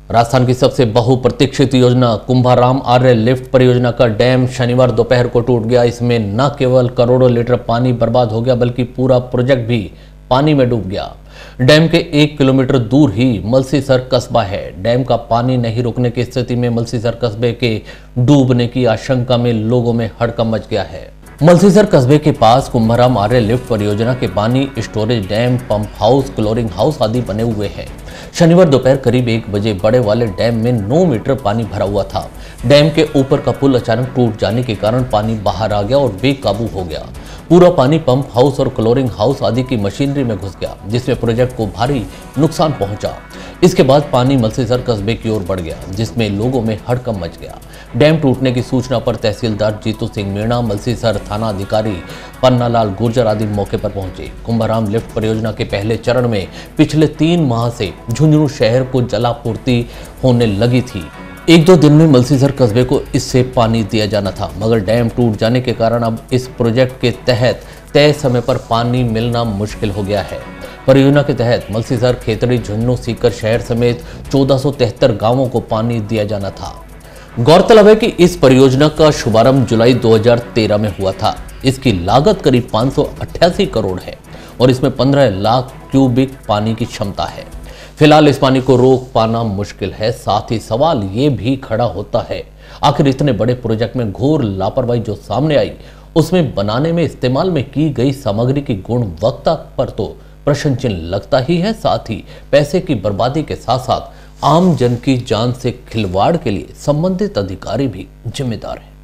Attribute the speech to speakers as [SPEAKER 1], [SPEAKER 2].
[SPEAKER 1] राजस्थान की सबसे बहुप्रतीक्षित योजना कुंभाराम आर्य लिफ्ट परियोजना का डैम शनिवार दोपहर को टूट गया। इसमें न केवल करोड़ों लीटर पानी बर्बाद हो गया बल्कि पूरा प्रोजेक्ट भी पानी में डूब गया। डैम के 1 किलोमीटर दूर ही मलसीसर कस्बा है। डैम का पानी नहीं रुकने की स्थिति में मलसीसर कस्बे के डूबने की आशंका में लोगों में हड़कंप मच गया है। मलसीसर कस्बे के पास कुंभाराम आर्य लिफ्ट परियोजना के पानी storage dam, pump house, chlorine house आदि बने हुए हैं। शनिवार दोपहर करीब 1 बजे बड़े वाले डैम में 9 मीटर पानी भरा हुआ था। डैम के ऊपर का पुल अचानक टूट जाने के कारण पानी बाहर आ गया और बेकाबू हो गया। पूरा पानी पंप हाउस और क्लोरिंग हाउस आदि की मशीनरी में घुस गया, जिसमें प्रोजेक्ट को भारी नुकसान पहुंचा। इसके बाद पानी मलसीसर कस्बे की ओर बढ़ गया, जिसमें लोगों में हड़कंप मच गया। डैम टूटने की सूचना पर तहसीलदार जीतू सिंह मीणा, मलसीसर थाना अधिकारी पन्नालाल गुर्जर आदि मौके पर पहुंचे। कुंभाराम लिफ्ट परियोजना के पहले चरण में पिछले 3 माह से झुंझुनू शहर को जलापूर्ति होने लगी थी। 1-2 दिन में मलसीसर कस्बे को इससे पानी दिया जाना था, मगर डैम टूट जाने के कारण अब इस प्रोजेक्ट के तहत तय समय पर पानी मिलना मुश्किल हो गया है। परियोजना के तहत मलसीसर, खेतड़ी, झुंझुनू, सीकर शहर समेत 1473 गांवों को पानी दिया जाना था। गौरतलब है कि इस परियोजना का शुभारंभ जुलाई 2013 में हुआ था। इसकी लागत करीब 588 करोड़ है और इसमें 15 लाख क्यूबिक पानी की क्षमता है। फिलहाल इस पानी को रोक पाना मुश्किल है। साथ ही सवाल ये भी खड़ा होता है, आखिर इतने बड़े प्रोजेक्ट में घोर लापरवाही जो सामने आई, उसमें बनाने में इस्तेमाल में की गई सामग्री की गुणवत्ता पर तो प्रश्न चिन्ह लगता ही है। साथ ही पैसे की बर्बादी के साथ साथ आम जन की जान से खिलवाड़ के लिए संबंधित अधिकारी भी जिम्मेदार हैं।